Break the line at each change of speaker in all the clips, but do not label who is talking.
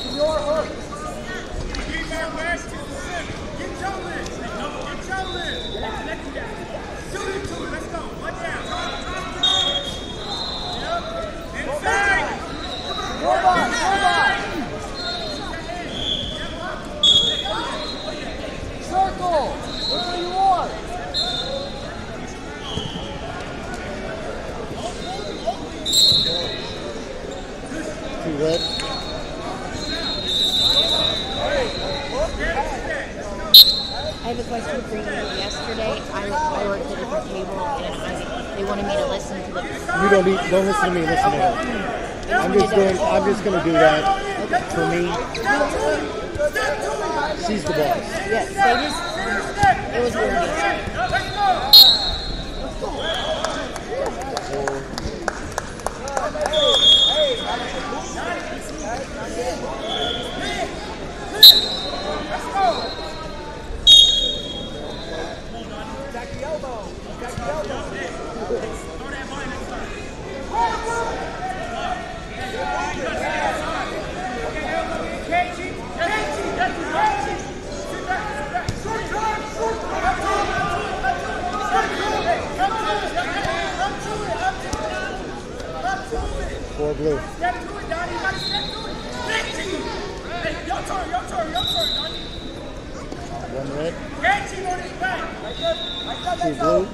Your hook.
Keep that back to the center. Get your list. Get your list. Shoot it to it. Let's go. One down. Yep. Inside.
Go by. Circle. Look where you are.
Too red.
I have a question for you. Yesterday, I worked at a different table, and they wanted me to listen to the.
You don't listen to me. Listen to her. I'm just going to do that for me. She's the boss.
Yes, it was weird.
Four blue.
Step to it, Donnie. You gotta step to it. Hey, your turn, Donnie.
One red.
Catching on his back.
Two blue.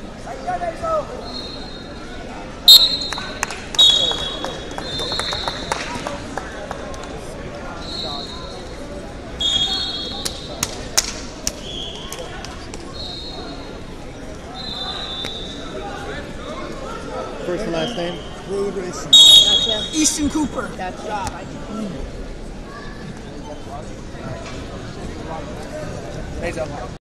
First and last name?
Gotcha.
Easton Cooper.
Gotcha.
Hey, Joe.